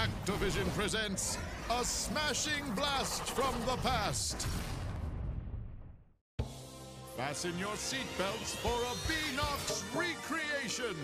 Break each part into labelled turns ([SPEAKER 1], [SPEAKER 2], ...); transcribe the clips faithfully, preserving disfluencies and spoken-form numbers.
[SPEAKER 1] Activision presents a smashing blast from the past. Fasten your seatbelts for a Beanox recreation.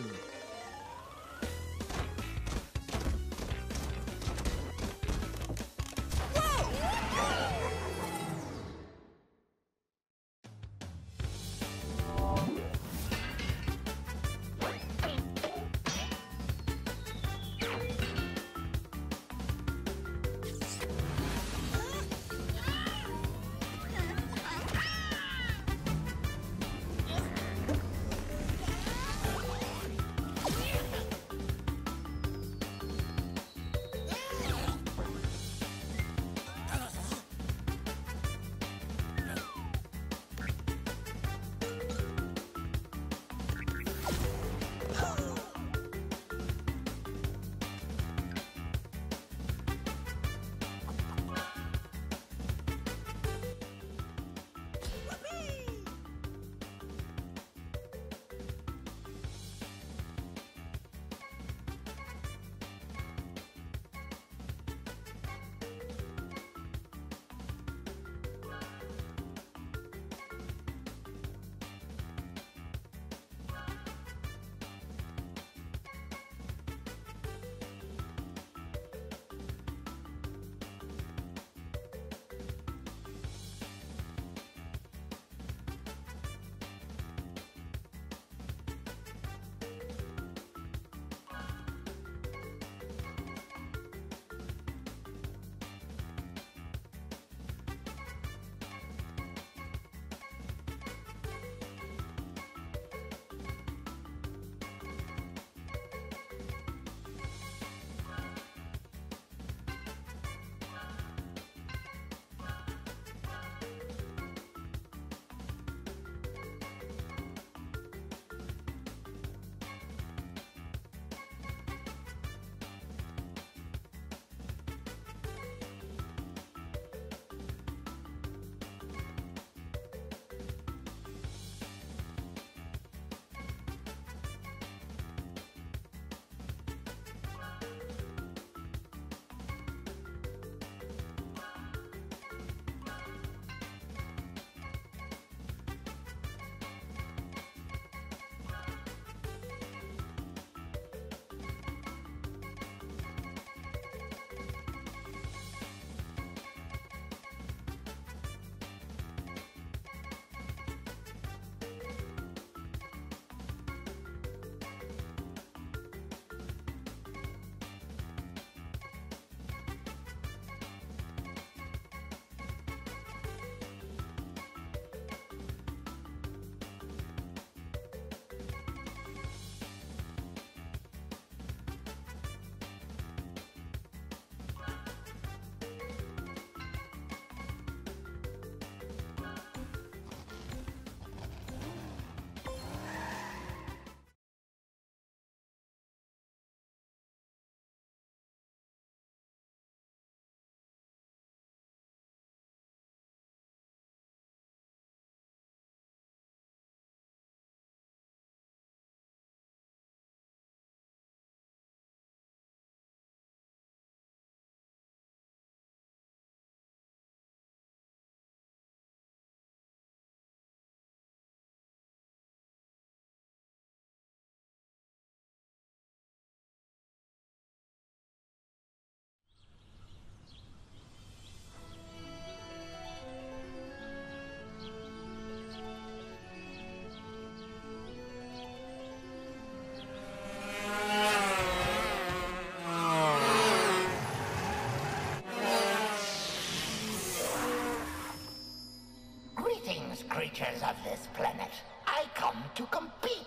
[SPEAKER 2] Creatures of this planet, I come to compete.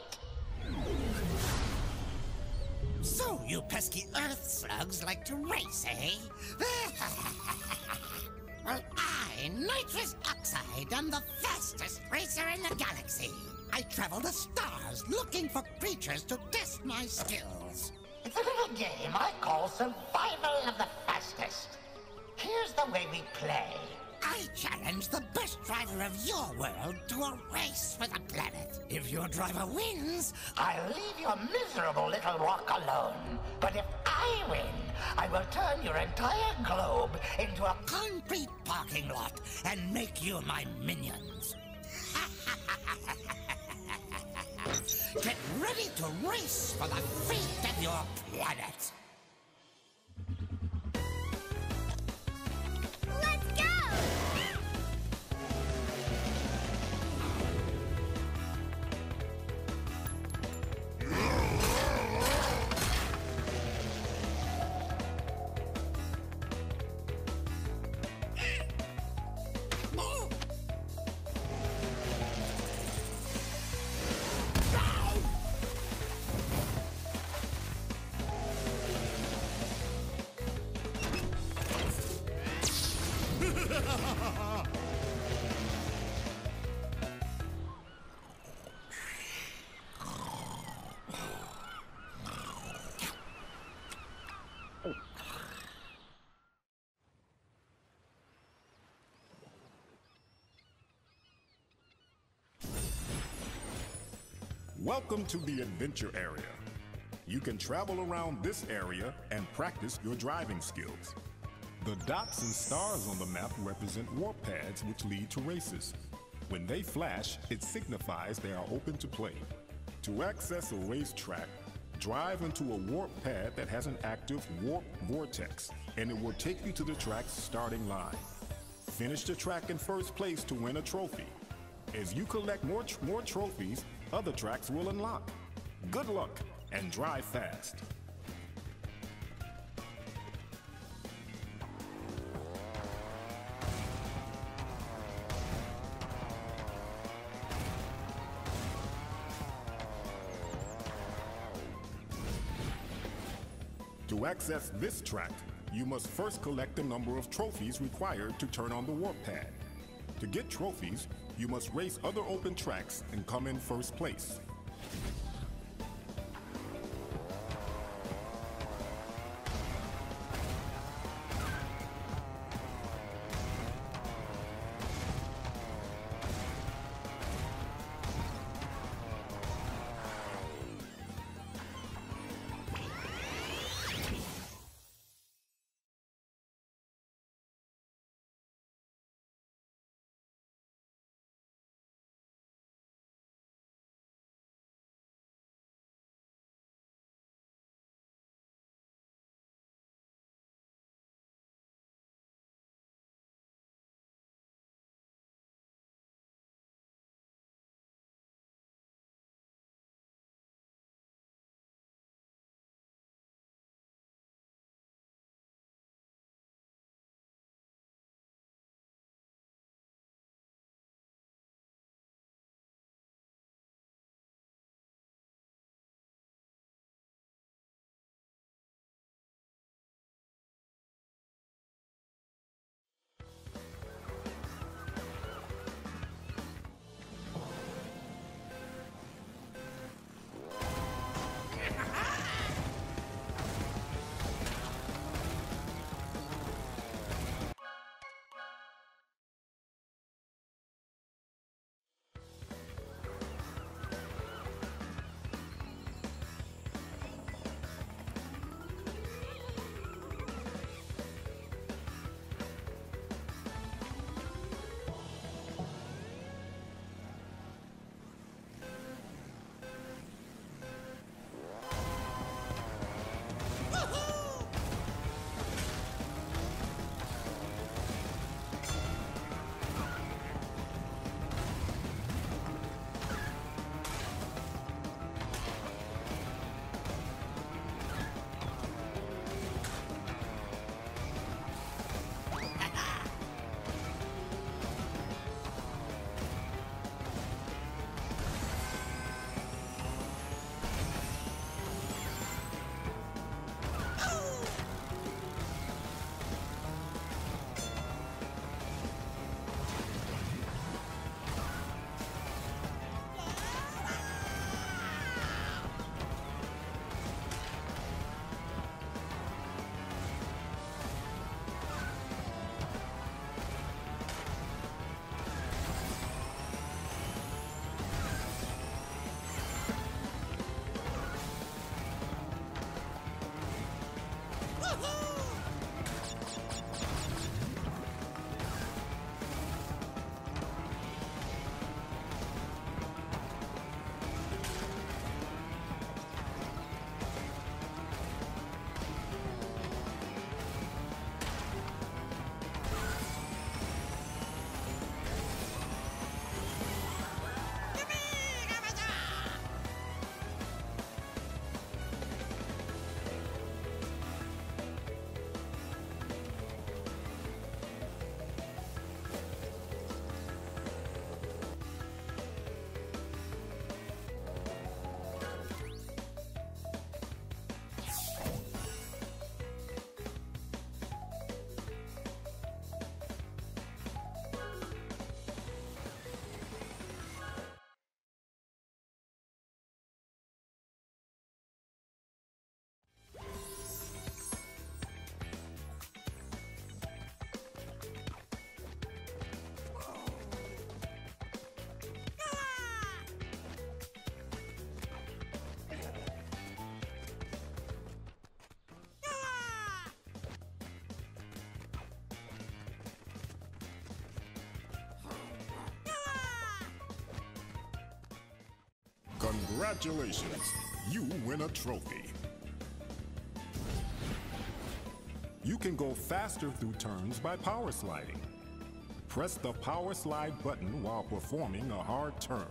[SPEAKER 3] So you pesky Earth slugs like to race, eh? Well, I, Nitrous Oxide, am the fastest racer in the galaxy. I travel the stars looking for creatures to test my skills.
[SPEAKER 2] It's a little game I call Survival of the Fastest. Here's the way we play.
[SPEAKER 3] I challenge the best driver of your world to a race for the planet. If your driver wins,
[SPEAKER 2] I'll leave your miserable little rock alone. But if I win, I will turn your entire globe into a
[SPEAKER 3] concrete parking lot and make you my minions. Get ready to race for the fate of your planet.
[SPEAKER 4] Let's go!
[SPEAKER 5] Welcome to the adventure area. You can travel around this area and practice your driving skills. The dots and stars on the map represent warp pads which lead to races. When they flash, it signifies they are open to play. To access a racetrack, drive into a warp pad that has an active warp vortex, and it will take you to the track's starting line. Finish the track in first place to win a trophy. As you collect more, tr more trophies, other tracks will unlock. Good luck and drive fast. To access this track, you must first collect the number of trophies required to turn on the warp pad. To get trophies, you must race other open tracks and come in first place. Congratulations! You win a trophy. You can go faster through turns by power sliding. Press the power slide button while performing a hard turn.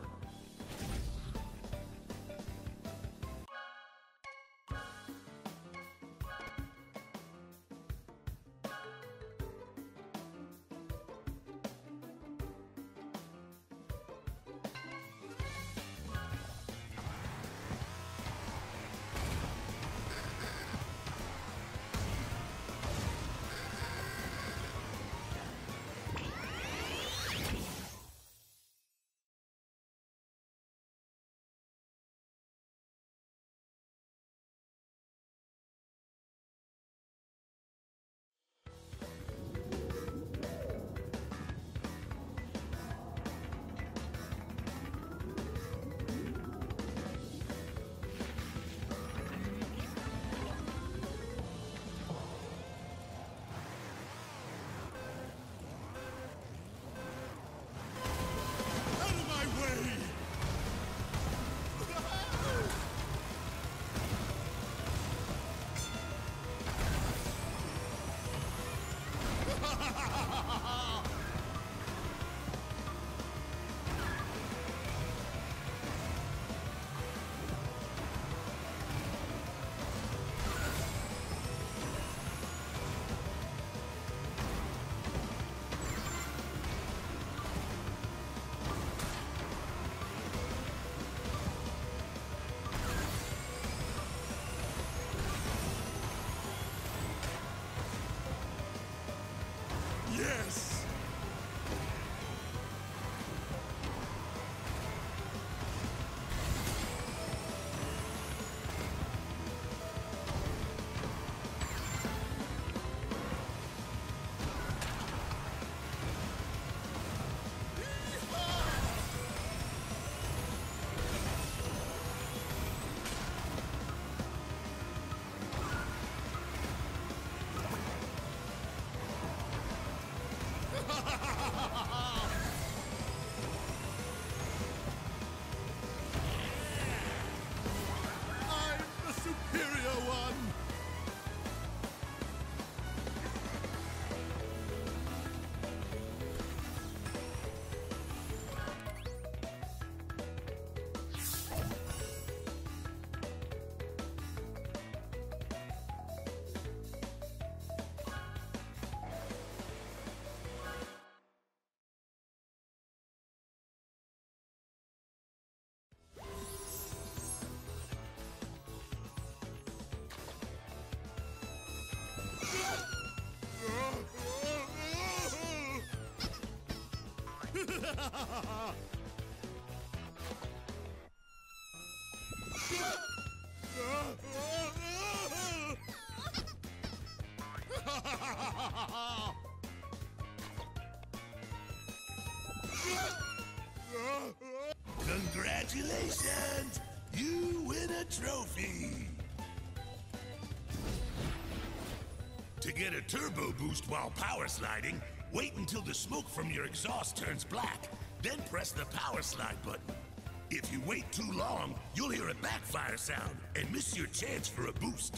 [SPEAKER 1] Yes! I'm the superior one!
[SPEAKER 4] Congratulations! You win a trophy! To get a turbo boost while power sliding, wait until the smoke from your exhaust turns black, then press the power slide button. If you wait too long, you'll hear a backfire sound and miss your chance for a boost.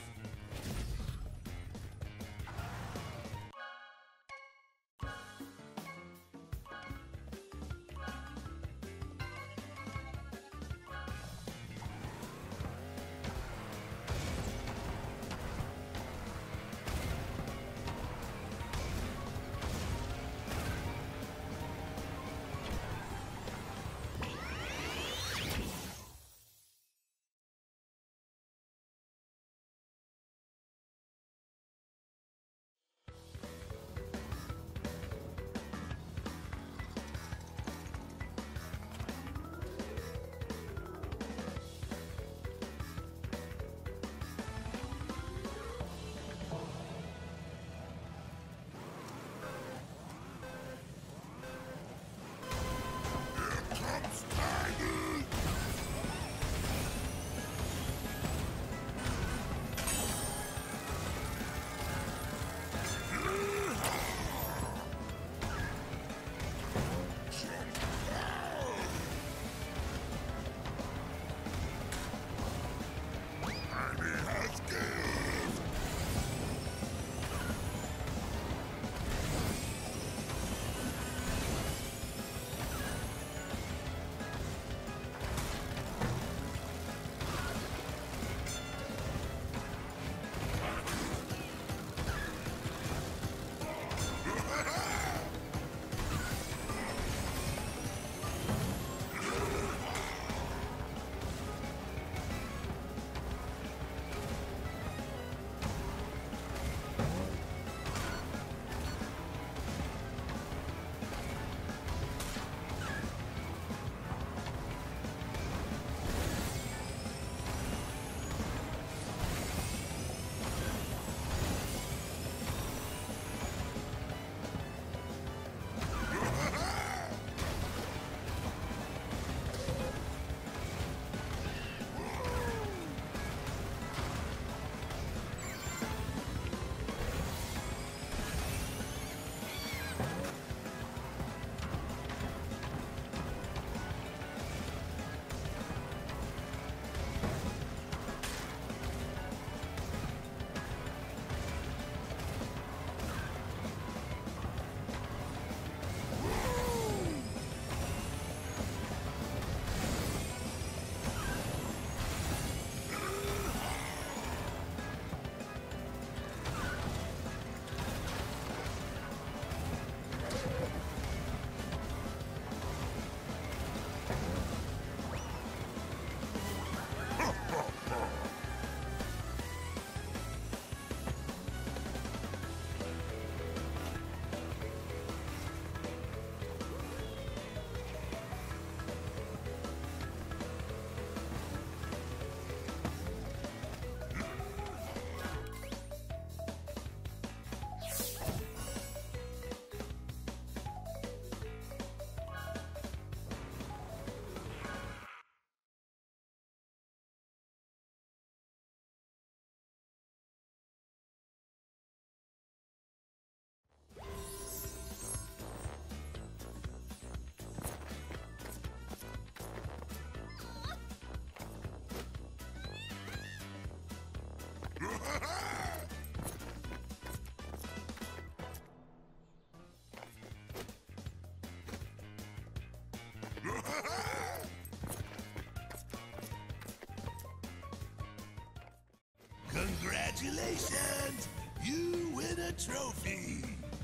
[SPEAKER 4] Congratulations! You win a trophy!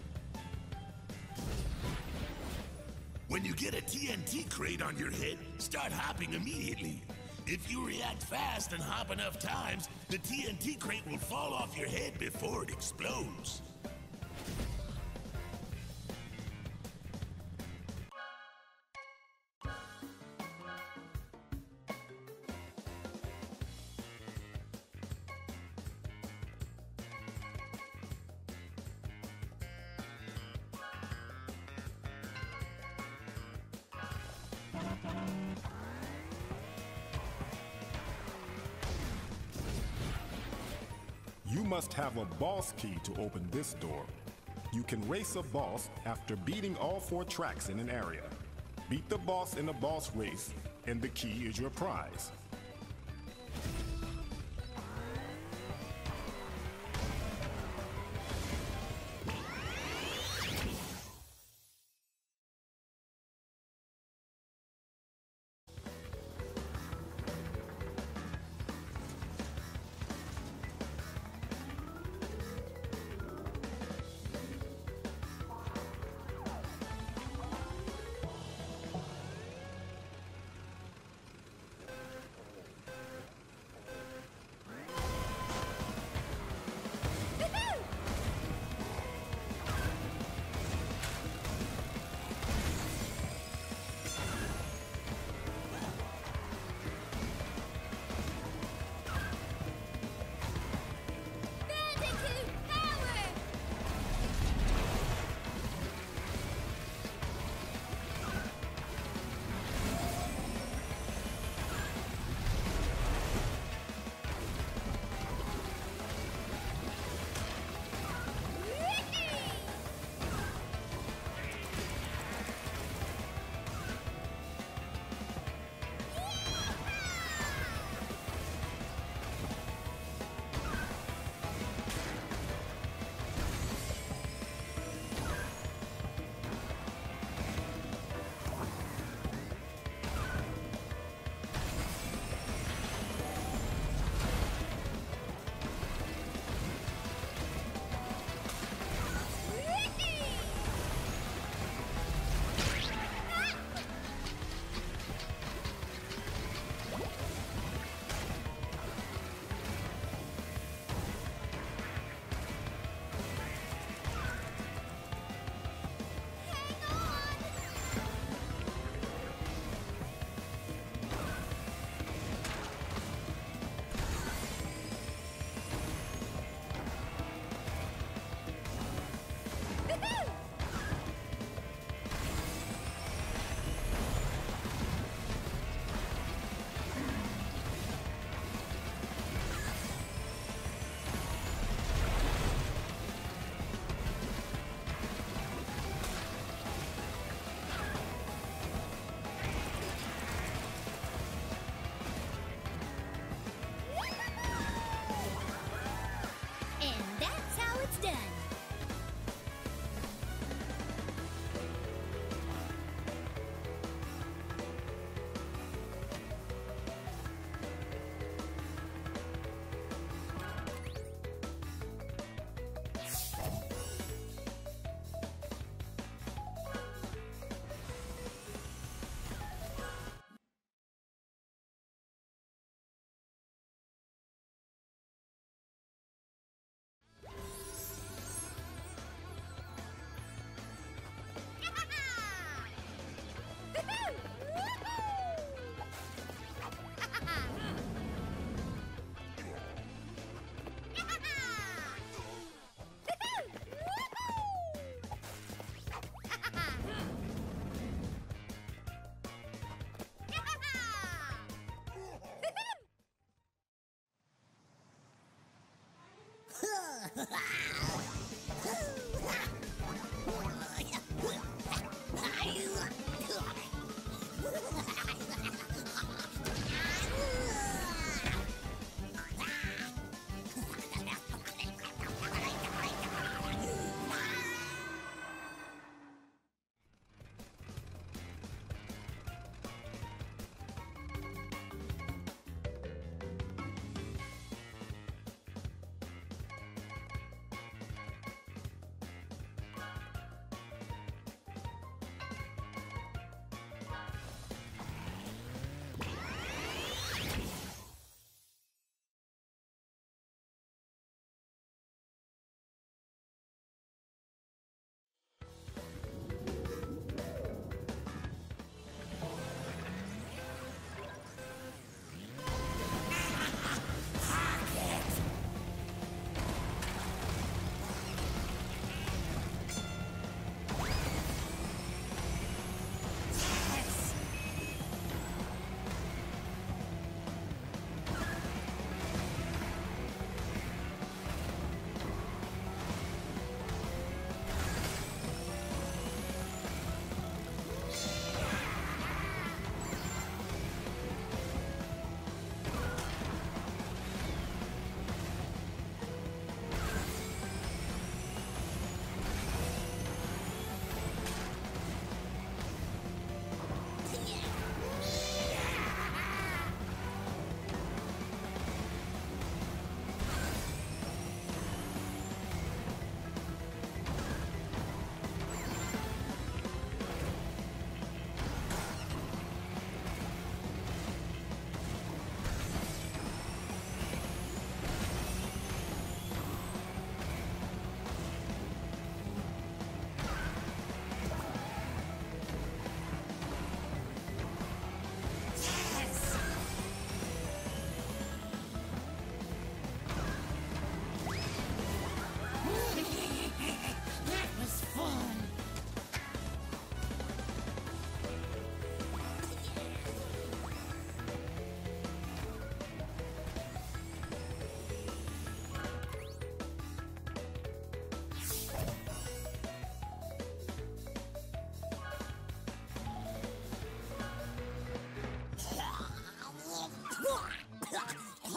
[SPEAKER 4] When you get a T N T crate on your head, start hopping immediately. If you react fast and hop enough times, the T N T crate will fall off your head before it explodes.
[SPEAKER 5] You must have a boss key to open this door. You can race a boss after beating all four tracks in an area. Beat the boss in a boss race, and the key is your prize.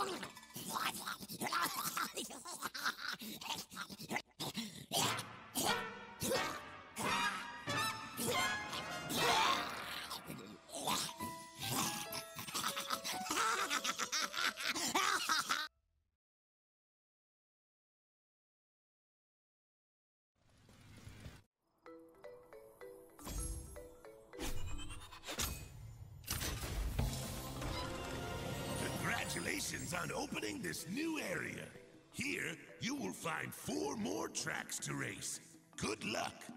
[SPEAKER 4] Congratulations on opening this new area. Here, you will find four more tracks to race. Good luck.